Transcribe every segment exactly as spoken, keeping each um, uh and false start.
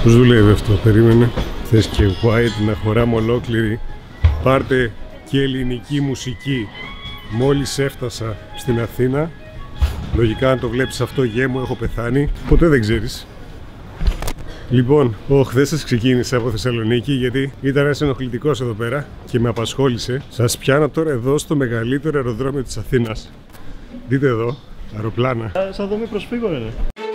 Πώς δουλεύει αυτό, περίμενε. Θες και white να χωράμε ολόκληρη. Πάρτε και ελληνική μουσική. Μόλις έφτασα στην Αθήνα, λογικά αν το βλέπεις αυτό γέμο έχω πεθάνει. Ποτέ δεν ξέρεις. Λοιπόν, ο χθες σας ξεκίνησα από Θεσσαλονίκη γιατί ήταν ένας ενοχλητικός εδώ πέρα και με απασχόλησε. Σας πιάνω τώρα εδώ στο μεγαλύτερο αεροδρόμιο της Αθήνας. Δείτε εδώ, αεροπλάνα. Σαν δομή προσφύγων είναι.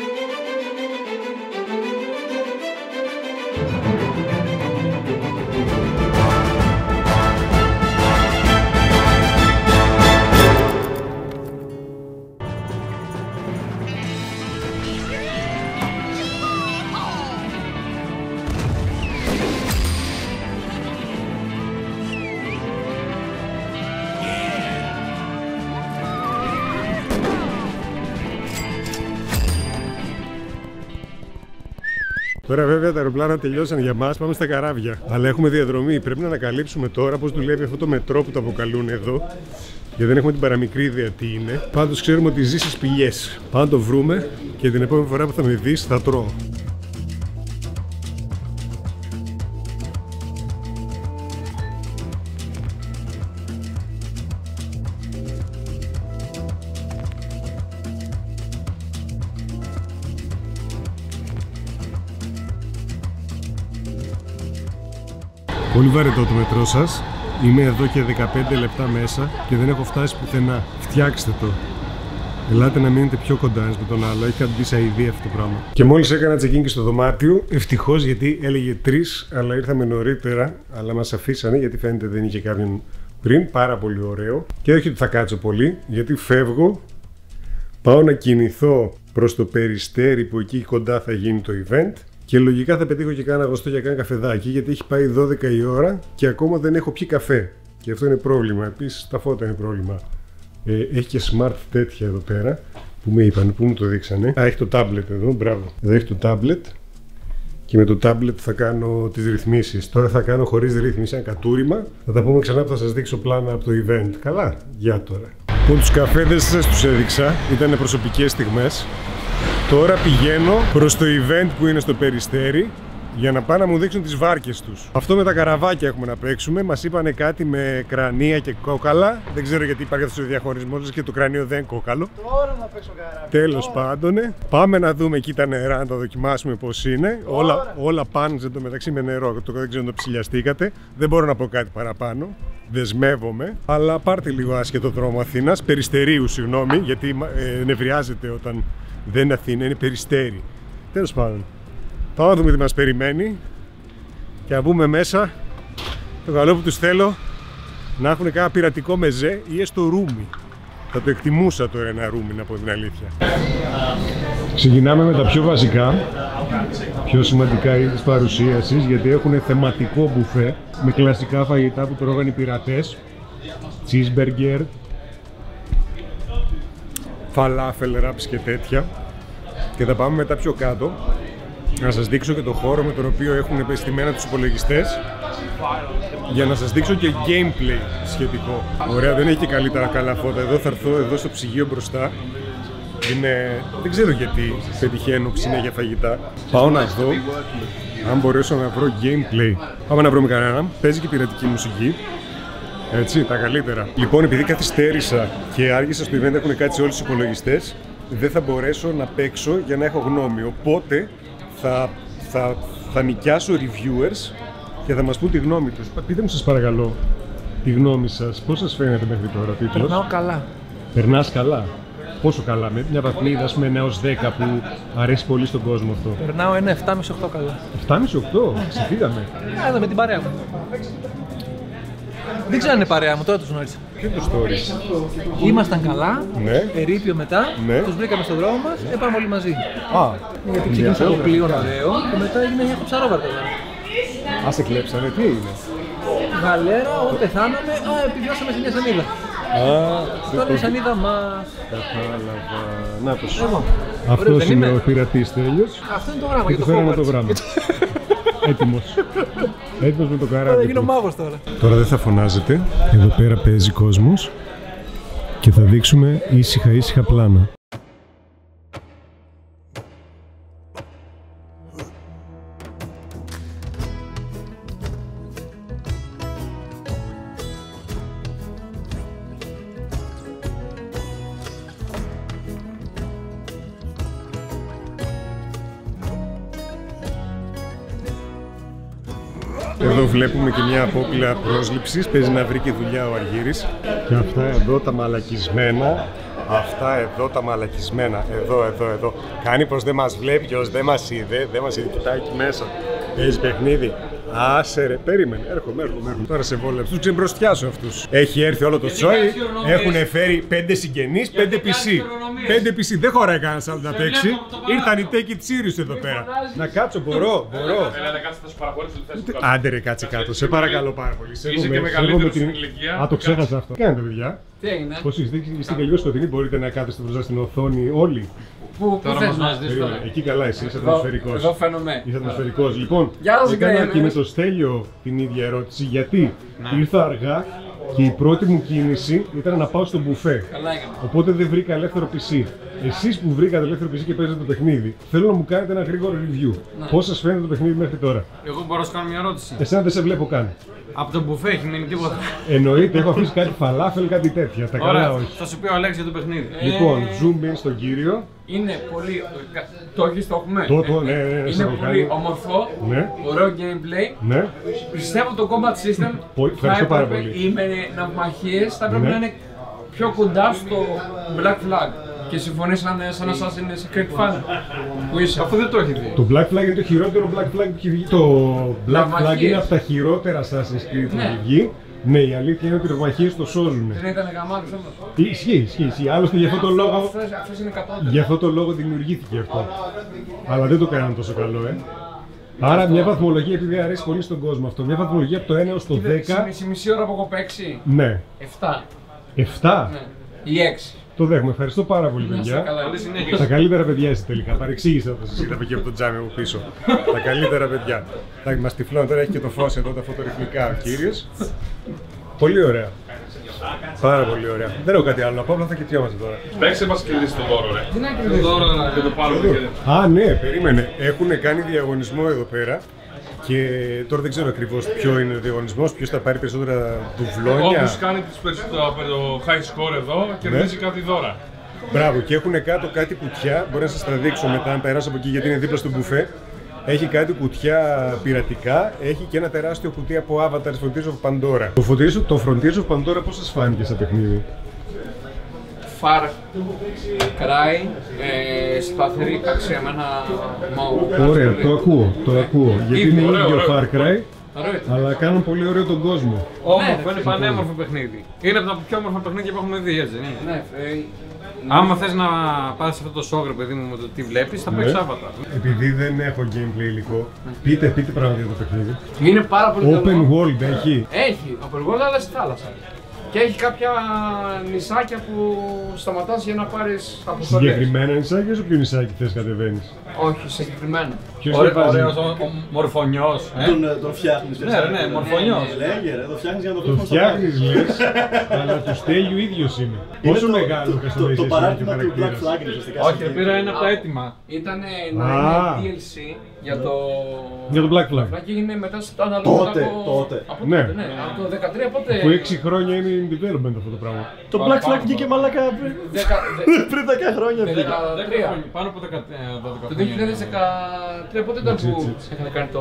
Τώρα βέβαια τα αεροπλάνα τελειώσαν για μας, πάμε στα καράβια. Αλλά έχουμε διαδρομή, πρέπει να ανακαλύψουμε τώρα πώς δουλεύει αυτό το μετρό που το αποκαλούν εδώ. Γιατί δεν έχουμε την παραμικρή ιδέα τι είναι. Πάντως ξέρουμε ότι ζει στις σπηλιές. Πάμε να το βρούμε και την επόμενη φορά που θα με δεις θα τρώω. Πολύ βαρετό το μετρό σας. Είμαι εδώ και δεκαπέντε λεπτά μέσα και δεν έχω φτάσει πουθενά. Φτιάξτε το. Ελάτε να μείνετε πιο κοντά ένας με τον άλλο. Έχει κάτι σαν ιδέα αυτό το πράγμα. Και μόλις έκανα check-in και στο δωμάτιο, ευτυχώς γιατί έλεγε τρεις, αλλά ήρθαμε νωρίτερα. Αλλά μας αφήσανε γιατί φαίνεται δεν είχε κάποιον πριν. Πάρα πολύ ωραίο. Και όχι ότι θα κάτσω πολύ, γιατί φεύγω. Πάω να κινηθώ προς το Περιστέρι που εκεί κοντά θα γίνει το event. Και λογικά θα πετύχω και κάνα αγωστό για κάνα καφεδάκι, γιατί έχει πάει δώδεκα η ώρα και ακόμα δεν έχω πιει καφέ. Και αυτό είναι πρόβλημα. Επίσης τα φώτα είναι πρόβλημα. Ε, έχει και smart τέτοια εδώ πέρα που με είπαν, που μου το δείξανε. Α, έχει το tablet εδώ, μπράβο. Εδώ έχει το tablet και με το tablet θα κάνω τις ρυθμίσεις. Τώρα θα κάνω χωρίς ρύθμιση ένα κατούριμα. Θα τα πούμε ξανά που θα σας δείξω πλάνα από το event. Καλά, γεια τώρα. Λοιπόν, τους καφέδες σας τους έδειξα, ήταν προσωπικές στιγμές. Τώρα πηγαίνω προς το event που είναι στο Περιστέρι για να πάνε να μου δείξουν τις βάρκες τους. Αυτό με τα καραβάκια έχουμε να παίξουμε. Μας είπανε κάτι με κρανία και κόκαλα. Δεν ξέρω γιατί υπάρχει αυτός ο διαχωρισμός και το κρανίο δεν κόκαλο. Τώρα να παίξω καράβι. Τέλος πάντων, πάμε να δούμε εκεί τα νερά, να τα δοκιμάσουμε πώς είναι. Όλα, όλα πάνε το μεταξύ με νερό. Το δεν ξέρω αν το ψηλιαστήκατε. Δεν μπορώ να πω κάτι παραπάνω. Δεσμεύομαι. Αλλά πάρτε λίγο άσχετο δρόμο Αθήνας. Περιστερίου, συγγνώμη, γιατί ε, νευριάζεται όταν. Δεν είναι Αθήνα, είναι Περιστέρι. Τέλος πάντων. Πάμε να δούμε τι μας περιμένει και να μπούμε μέσα. Το καλό που τους θέλω να έχουν κάνα πειρατικό μεζέ ή έστω ρούμι. Θα το εκτιμούσα τώρα ένα ρούμι, να πω την αλήθεια. Ξεκινάμε με τα πιο βασικά, πιο σημαντικά είδη της παρουσίασης, γιατί έχουν θεματικό μπουφέ με κλασικά φαγητά που τρώγαν οι πειρατές. Cheeseburger, φαλάφελ, ράπς και τέτοια. Και θα πάμε μετά πιο κάτω να σας δείξω και το χώρο με τον οποίο έχουν επεστημένα τους υπολογιστές, για να σας δείξω και gameplay σχετικό. Ωραία, δεν έχει και καλύτερα καλά φώτα. Εδώ θα έρθω εδώ στο ψυγείο μπροστά. Είναι... δεν ξέρω γιατί πετυχαίνω συνέχεια φαγητά. Πάω να δω αν μπορέσω να βρω gameplay. Πάμε να βρούμε κανέναν. Παίζει και πειρατική μουσική. Έτσι, τα καλύτερα. Λοιπόν, επειδή καθυστέρησα και άργησα στο event, έχουν κάτσει όλοι τους υπολογιστές, δεν θα μπορέσω να παίξω για να έχω γνώμη. Οπότε θα, θα, θα νοικιάσω reviewers και θα μας πούν τη γνώμη τους. Πείτε μου σας παρακαλώ τη γνώμη σας. Πώς σας φαίνεται μέχρι τώρα ο τίτλος? Περνάω καλά. Περνάς καλά? Πόσο καλά? Με μια βαθμίδα, ας πούμε, εννέα έως δέκα που αρέσει πολύ στον κόσμο αυτό. Περνάω ένα επτά κόμμα πέντε οκτώ καλά. επτά κόμμα πέντε οκτώ, ξεφύγαμε. Εδώ με την παρέα μου. Δεν ξέρω αν είναι παρέα μου, τώρα τους γνώρισα. Τι το story? Ήμασταν καλά, ναι. ερείπιο μετά, ναι. Τους βρήκαμε στον δρόμο μας, έπαμε όλοι μαζί. Α, γιατί ξεκίνησε το πλοίο ωραίο και μετά έγινε μια ψαρόβαρκα. Α, σε κλέψανε, τι είναι? Γαλέρα, όταν πεθάναμε, α, επιβιώσαμε σε μια σανίδα. Α, τώρα η σανίδα μας. Κατάλαβα. Να το σου. Αυτός Αυτός είναι ο πειρατής Τέλειος. Αυτό είναι το γράμμα για το φέραμε το Hogwarts. γράμμα. Έτοιμος. Έτοιμος με το καράβι. Θα γίνω μάγος τώρα. Τώρα δεν θα φωνάζετε. Εδώ πέρα παίζει κόσμος και θα δείξουμε ήσυχα ήσυχα πλάνα. Εδώ βλέπουμε και μια απόπειρα πρόσληψης. Παίζει να βρει και δουλειά ο Αργύρης. Και αυτά εδώ τα μαλακισμένα. Αυτά εδώ τα μαλακισμένα. Εδώ, εδώ, εδώ. Κάνει πως δεν μας βλέπει, ως δεν μας είδε. Δεν μας είδε. Κοιτάει εκεί μέσα. Παίζει παιχνίδι. Άσε ρε, περίμενε. Έρχομαι, έρχομαι. έρχομαι. Τώρα σε βόλεψε. Τους ξεμπροστιάσω αυτούς. Έχει έρθει όλο το τσόι. Έχουν φέρει πέντε συγγενείς, πέντε πι σι. πέντε πι σι. Δεν χωράει κανένας άλλο να παίξει. Ήρθαν οι Take It Serious εδώ πέρα. Να κάτσω, μπορώ, μπορώ. Άντε ρε, κάτσε κάτω. Σε παρακαλώ πάρα πολύ. Είσαι και μεγαλύτερος στην ηλικία. Α, το ξέχασα αυτό. Κάνετε, παιδιά. Τι έγινε? Πώς είστε, είστε και λίγο σκοτεινοί, μπορείτε να κάθεστε μπροστά στην οθόνη όλοι. Πού θες να δεις τώρα? Εκεί καλά, εσύ είσαι ατμοσφαιρικός. Εδώ φαίνομαι. Είσαι ατμοσφαιρικός. Λοιπόν, Γεια σας, έκανα Γκρέμερ. και με το Στέλιο την ίδια ερώτηση, γιατί ήρθα αργά και η πρώτη μου κίνηση ήταν να πάω στο μπουφέ. Καλά έκανα. Οπότε δεν βρήκα ελεύθερο πι σι. Εσείς που βρήκατε ελεύθερο πι σι και παίζετε το παιχνίδι, θέλω να μου κάνετε ένα γρήγορο review. Πώς σας φαίνεται το παιχνίδι μέχρι τώρα? Εγώ μπορώ να σου κάνω μια ερώτηση. Εσένα δεν σε βλέπω καν. Από το μπουφέ έχει μείνει τίποτα? Εννοείται, έχω αφήσει κάτι φαλάφελ, κάτι τέτοια. Τα καλά Ωραία, όχι. θα σου πει ο Αλέξης για το παιχνίδι. Λοιπόν, zoom in στον κύριο. Είναι πολύ. Το έχεις, το έχουμε. Το, το, ναι, ναι, ναι, Είναι σε πολύ κάνει. όμορφο. Ναι. Ωραίο gameplay. Ναι. Πιστεύω το combat system Πολύ- ευχαριστώ θα πάρα έπρεπε- πολύ. οι με- ναυμαχίες θα πρέπει Ναι. να είναι πιο κοντά στο Black Flag. Και συμφωνείς σαν, σαν Assassin's Creed fan που είσαι. Αφού δεν το έχει δει. Το Black Flag είναι το χειρότερο Black Flag που έχει βγει. Το Black Flag Ναυμαχίες. είναι από τα χειρότερα Assassin's Creed που Ναι. έχει βγει. Ναι, η αλήθεια είναι ότι οι ναυμαχίες το σώζουν. Δεν ήταν γαμάτος όμως. Ισχύει, ισχύει, ισχύει. Άλλωστε γι' αυτό το λόγο, Αυτές, αυτές είναι κατώτερες. γι' αυτό το λόγο δημιουργήθηκε αυτό. Αλλά δεν το κάνανε τόσο καλό, ε. Άρα μια βαθμολογία, επειδή αρέσει πολύ στον κόσμο αυτό, μια βαθμολογία από το ένα έως το δέκα. Μισή, μισή ώρα που έχω παίξει. Ναι. εφτά. εφτά. Ναι. Ή έξι. Το δέχομαι. Ευχαριστώ πάρα πολύ, Να είστε παιδιά. καλά. Καλή συνέχεια. Τα καλύτερα παιδιά είστε τελικά. Παρεξήγησα όταν σας είδαμε και από το τζάμι μου πίσω. Τα καλύτερα παιδιά. Εντάξει, μας τυφλώνει τώρα, έχει και το φως εδώ, τα φωτορυθμικά ο κύριος. Πολύ ωραία. Πάρα πολύ ωραία. Δεν έχω κάτι άλλο να πω, απλά θα κοιτιόμαστε τώρα. Παίξε μας κερδίσει το δώρο, ρε. Τι να Το κερδίσεις? δώρο να το πάρουμε και... Α, ναι, περίμενε. Έχουν κάνει διαγωνισμό εδώ πέρα. Και τώρα δεν ξέρω ακριβώς ποιο είναι ο διαγωνισμός, ποιος θα πάρει περισσότερα ντουβλόνια. Όποιος κάνει τις περισσότερο το high score εδώ, κερδίζει κάτι δώρα. Μπράβο, και έχουν κάτω κάτι κουτιά. Μπορεί να σας τα δείξω μετά, αν περάσω από εκεί γιατί είναι δίπλα στο μπουφέ. Έχει κάτι κουτιά πειρατικά, έχει και ένα τεράστιο κουτί από Avatar Frontiers of Pandora. Το Frontiers, το Frontiers of Pandora πώς σας φάνηκε σαν παιχνίδι? Far Cry, ε, σταθερή αξία με ένα μαύρο. Ωραία, το ακούω, το ακούω. Γιατί Ήδη, είναι ωραίο, ίδιο ωραίο. Far Cry, Ωραίο. αλλά κάνουν πολύ ωραίο τον κόσμο. Όμορφο, είναι πανέμορφο παιχνίδι. Είναι από τα πιο όμορφα παιχνίδια που έχουμε δει, έτσι δεν είναι? Ναι, ε, Άμα θες να πας σε αυτό το σόγκρο, παιδί μου, με το τι βλέπεις, θα παίξεις Ναι. Avatar. Επειδή δεν έχω gameplay υλικό, πείτε, πείτε πράγματα για το παιχνίδι. είναι πάρα πολύ Open καλό. world έχει. Έχει, από εγώ αλλά στη θάλασσα. Και έχει κάποια νησάκια που σταματάς για να πάρεις αποστολές. Συγκεκριμένα νησάκια, σε ποιο νησάκι θες κατεβαίνεις? Όχι, συγκεκριμένα. Ποιος Ωραίο- διαβάζει? Ωραίος, ο- ο μορφωνιός. ε. Τον, ε, τον φτιάχνεις. Ναι, ρε, ναι, μορφωνιός. Λέγε ρε, το φτιάχνεις για να το Το πεις φτιάχνεις λες, αλλά του Στέλιου ίδιος είναι. Πόσο μεγάλο το, το, το customization παράδειγμα έχει ο του Black χαρακτήρας? Flag είναι ουσιαστικά. Όχι, ρε, πήρα ένα από τα έτοιμα. Ήταν να Α. είναι ντι ελ σι για το... Για το Black Flag. Και έγινε μετά στο αναλόγω Τότε, από... τότε. Από Ναι. τότε, ναι. Από το δεκατρία πότε... Που έξι χρόνια είναι in development αυτό το πράγμα. Το Black Flag βγήκε μαλάκα πριν, Δεκα- δε- πριν δέκα χρόνια. βγήκε. δέκα δεκατρία. χρόνια, Πάνω από δεκα- ε, δώδεκα Το χρόνια. δύο χιλιάδες δεκατρία πότε ήταν Έτσι, που έτσι, έτσι. είχαν κάνει το...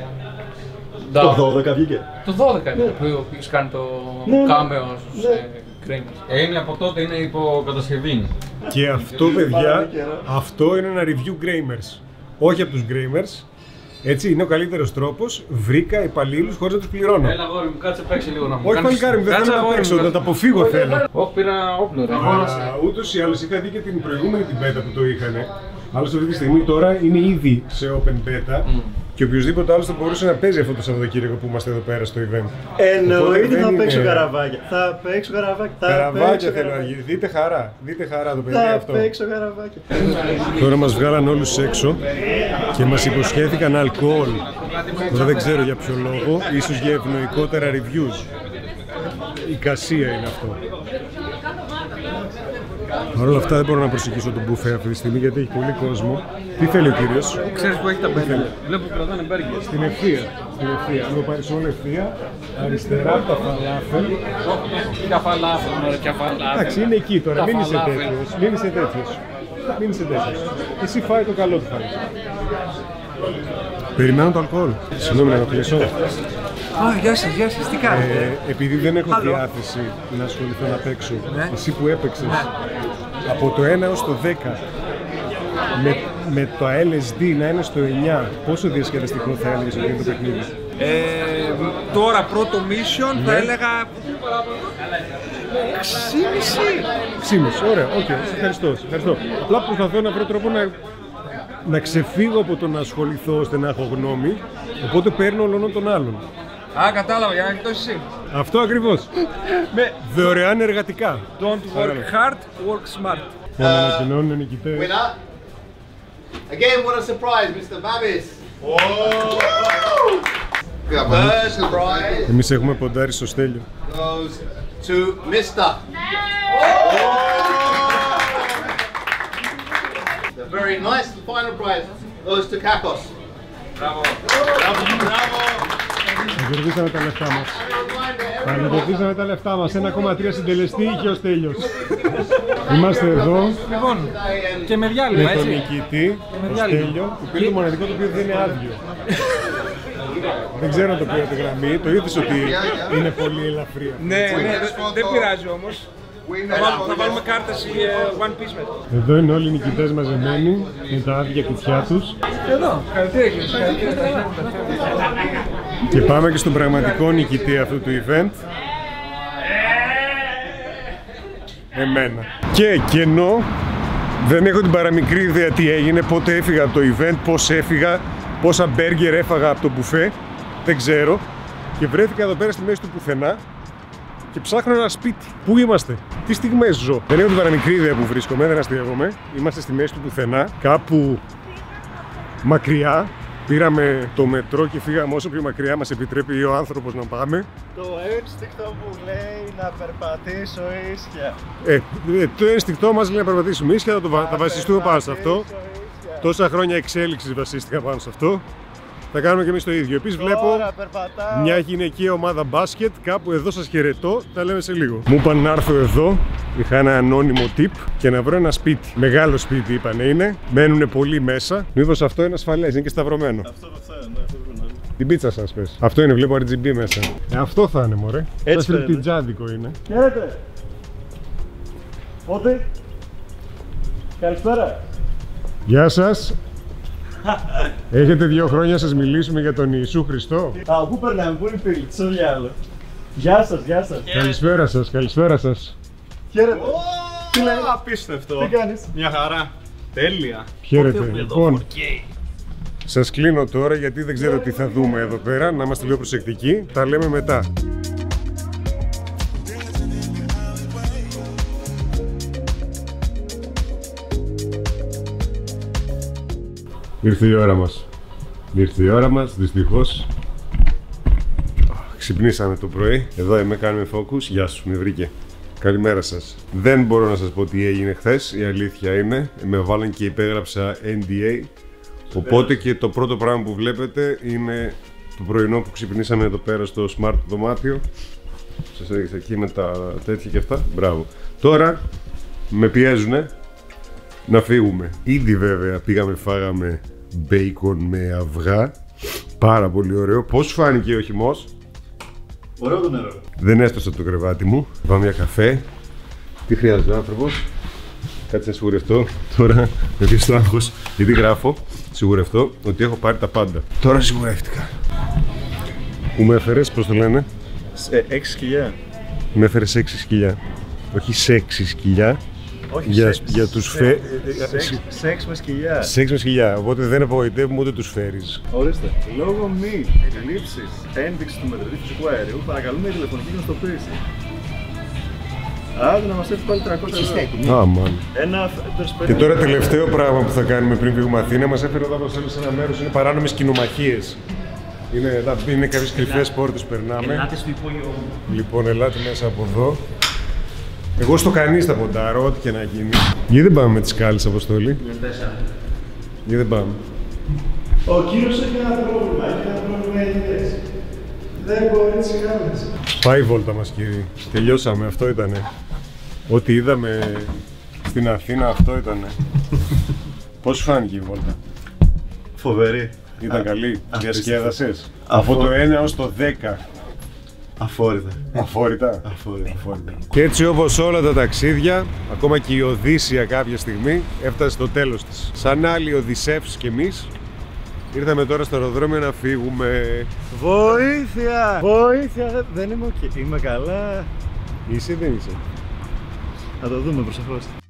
Το δώδεκα βγήκε. Το δώδεκα ήταν που είχες κάνει το Ναι, ναι. κάμεο στους Ναι. ε, Kramer. Ε, είναι από τότε, είναι υποκατασκευή. Και αυτό, παιδιά, Πάρα καιρό. αυτό είναι ένα review Gramers. Όχι από τους Gramers. Έτσι, είναι ο καλύτερος τρόπος. Βρήκα υπαλλήλους χωρίς να τους πληρώνω. Έλα, αγόρι μου, κάτσε παίξει λίγο να μου Όχι, κάνεις- παλικάρι μου, δεν Κάτσε, θέλω να αγόρι μου, παίξω, να κάτσε. τα αποφύγω θέλω. Όχι, πήρα όπλο, ρε. Αλλά ούτως ή άλλως είχα δει και την προηγούμενη την beta που το είχανε. Άλλωστε αυτή τη στιγμή τώρα είναι ήδη σε open beta και οποιοδήποτε άλλος θα μπορούσε να παίζει αυτό το Σαββατοκύριακο που είμαστε εδώ πέρα στο event. Εννοείται δεν θα είναι- παίξω καραβάκια. Θα παίξω καραβάκια. Θα Καραβάκια παίξω θέλω να καραβάκια. γίνει. Δείτε χαρά. Δείτε χαρά το παιδί Θα αυτό. παίξω καραβάκια. Τώρα μας βγάλαν όλους έξω και μας υποσχέθηκαν αλκοόλ. Τώρα δεν ξέρω για ποιο λόγο, ίσως για ευνοϊκότερα reviews. Η κασία είναι αυτό. Παρ' όλα αυτά δεν μπορώ να προσεγγίσω τον μπουφέ αυτή τη στιγμή γιατί έχει πολύ κόσμο. Τι θέλει ο κύριος? Ξέρεις που έχει τα μπέργκερ. Βλέπω που κρατάνε μπέργκερ. Στην ευθεία. Στην ευθεία. Αν το πάρεις όλη ευθεία, αριστερά από τα φαλάφελ. Ποια φαλάφελ, μωρέ, ποια φαλάφελ. Εντάξει, είναι εκεί τώρα. Τα Μην είσαι φαλάφελ. τέτοιος. Μην είσαι τέτοιος. Μην είσαι τέτοιος. Εσύ φάει το καλό του φάει. Περιμένω το αλκοόλ. Συγγνώμη να το κλείσω. Oh, γεια σας, γεια σας, τι κάνετε? Ε, επειδή δεν έχω Hello. διάθεση να ασχοληθώ να παίξω, Ναι. εσύ που έπαιξες από το ένα έως το δέκα, με, με το ελ ες ντι να είναι στο εννιά, πόσο διασκεδαστικό θα έλεγες ότι είναι το παιχνίδι? Ε, τώρα πρώτο mission θα Ναι. έλεγα έξι και μισό. Ξύμιση, ωραία, οκ, okay, σε ευχαριστώ, σε ευχαριστώ. Απλά προσπαθώ να βρω τρόπο να, να ξεφύγω από το να ασχοληθώ ώστε να έχω γνώμη, οπότε παίρνω όλων των άλλων. Α, κατάλαβα, για να κοιτώσεις εσύ. Αυτό ακριβώς. Με Δωρεάν εργατικά. don't work hard, work smart. Να ανακοινώνουν οι νικητές. Winner. Again, what a surprise, μίστερ Babis. First prize Εμείς έχουμε ποντάρει στο Στέλιο. goes to μίστερ The very nice final prize goes to Kakos. Μπράβο. Κερδίσαμε τα λεφτά μας. Κερδίσαμε τα λεφτά μας. ένα κόμμα τρία συντελεστή είχε ο Στέλιος. Είμαστε εδώ Λοιπόν, και με με διάλειμμα, τον έτσι. νικητή, με τον διάλειμμα. Στέλιο, που πήρε το μοναδικό το οποίο δεν είναι άδειο. Δεν ξέρω αν το πήρε τη γραμμή, το είδες ότι είναι πολύ ελαφρύ. Ναι, ναι, δεν- δεν πειράζει όμως. Θα βάλουμε, θα βάλουμε κάρτες ή ε, one piece μετά. Εδώ είναι όλοι οι νικητές μαζεμένοι με τα άδεια κουτιά τους. Εδώ, χαρακτήρα κύριε, χαρακτήρα. Και πάμε και στον πραγματικό νικητή αυτού του event. Εμένα. Και κενό, δεν έχω την παραμικρή ιδέα τι έγινε, πότε έφυγα από το event, πώς έφυγα, πόσα μπέργκερ έφαγα από το μπουφέ, δεν ξέρω. Και βρέθηκα εδώ πέρα στη μέση του πουθενά και ψάχνω ένα σπίτι. Πού είμαστε, τι στιγμές ζω. Δεν έχω την παραμικρή ιδέα που βρίσκομαι, δεν αστείευομαι. Είμαστε στη μέση του πουθενά, κάπου μακριά. Πήραμε το μετρό και φύγαμε όσο πιο μακριά μας επιτρέπει ο άνθρωπος να πάμε. Το ένστικτο που λέει να περπατήσω ίσια. Ε, ε, το ένστικτό μας λέει να περπατήσουμε ίσια, θα, το, βα- θα βασιστούμε πάνω σε αυτό. Τόσα χρόνια εξέλιξης βασίστηκα πάνω σε αυτό. Θα κάνουμε και εμείς το ίδιο. Επίσης βλέπω Τώρα περπατάω. μια γυναικεία ομάδα μπάσκετ, κάπου εδώ σας χαιρετώ, τα λέμε σε λίγο. Μου είπαν να έρθω εδώ, είχα ένα ανώνυμο tip και να βρω ένα σπίτι. Μεγάλο σπίτι είπανε είναι, μένουν πολλοί μέσα. Μήπως αυτό είναι ασφαλές, είναι και σταυρωμένο. Αυτό το θέλω, ναι, αυτό το θέλω. Την πίτσα σας πες. Αυτό είναι, βλέπω αρ τζι μπι μέσα. Ε, αυτό θα είναι μωρέ. Έτσι Σαν φαίνεται. φιλτιτζάδικο είναι. Χαίρετε. Πότε. Καλησπέρα. Γεια σας. Έχετε δύο χρόνια να σας μιλήσουμε για τον Ιησού Χριστό. Α, πού περνάμε, πού είναι οι φίλοι, στο διάλογο. Γεια σας, γεια σας. Καλησπέρα σας, καλησπέρα σας. Χαίρετε. Τι λέει, απίστευτο. Τι κάνεις. Μια χαρά. Τέλεια. Χαίρετε. Λοιπόν, σας κλείνω τώρα γιατί δεν ξέρω τι θα δούμε εδώ πέρα. Να είμαστε λίγο προσεκτικοί. Τα λέμε μετά. Ήρθε η ώρα μας. Ήρθε η ώρα μας, δυστυχώς. Ξυπνήσαμε το πρωί. Εδώ είμαι, κάνουμε focus. Γεια σου, με βρήκε. Καλημέρα σας. Δεν μπορώ να σας πω τι έγινε χθες. Η αλήθεια είναι, με βάλαν και υπέγραψα εν ντι έι. Οπότε και το πρώτο πράγμα που βλέπετε είναι το πρωινό που ξυπνήσαμε εδώ πέρα στο smart δωμάτιο. Σας έδειξα εκεί με τα τέτοια και αυτά. Μπράβο. Τώρα με πιέζουνε να φύγουμε. Ήδη βέβαια πήγαμε, φάγαμε μπέικον με αυγά. Πάρα πολύ ωραίο. Πώς φάνηκε ο χυμός? Ωραίο το νερό. Δεν έστωσα το κρεβάτι μου. Πάμε για καφέ. Τι χρειάζεται ο άνθρωπος? Κάτσε να σιγουρευτώ τώρα με πιέζει το άγχος. Γιατί γράφω, σιγουρευτώ ότι έχω πάρει τα πάντα. Τώρα σιγουρεύτηκα. Που με έφερες, πώς το λένε? Ε, έξι σκυλιά. Με έφερες έξι σκυλιά. Όχι σε έξι σκυλιά. Όχι, Για, σεξ. για τους Σεξ. φε... Σεξ, σεξ με σκυλιά. Σε έξι με σκυλιά, οπότε δεν απογοητεύουμε ούτε τους φέρεις. Ορίστε. Λόγω μη λήψης ένδειξη του μετρητή φυσικού αερίου, παρακαλούμε η τηλεφωνική γνωστοποίηση. Άντε να μας έρθει πάλι τριακόσια ευρώ. Άμαν. Ένα Και τώρα τελευταίο πράγμα που θα κάνουμε πριν φύγουμε Αθήνα, μας έφερε εδώ από σε ένα μέρος, είναι παράνομες κοινομαχίες. Είναι, εδώ, είναι κάποιες κρυφές πόρτες που περνάμε. Ελάτε στο υπόγειο. Λοιπόν, ελάτε μέσα από εδώ. Εγώ στο κανείς θα ποντάρω, ό,τι και να γίνει. Γιατί δεν πάμε με τις σκάλες, Αποστόλη? Γιατί δεν πάμε? Ο κύριος έχει ένα πρόβλημα, έχει ένα πρόβλημα υγιές. Δεν μπορεί τις κάμερες. Πάει η βόλτα μας, κύριε. Τελειώσαμε, αυτό ήτανε. Ό,τι είδαμε στην Αθήνα, αυτό ήτανε. Πώς φάνηκε η βόλτα? Φοβερή. Ήταν καλή. Διασκέδασες. Αφο- Από το ένα ως το δέκα. Αφόρητα. Αφόρητα. Αφόρητα. Αφόρητα. Και έτσι όπως όλα τα ταξίδια, ακόμα και η Οδύσσια κάποια στιγμή έφτασε στο τέλος της. Σαν άλλοι Οδυσσεύς κι εμείς, ήρθαμε τώρα στο αεροδρόμιο να φύγουμε. Βοήθεια! Βοήθεια! Δεν είμαι οκ. Είμαι καλά. Είσαι ή δεν είσαι? Θα το δούμε προσεχώς.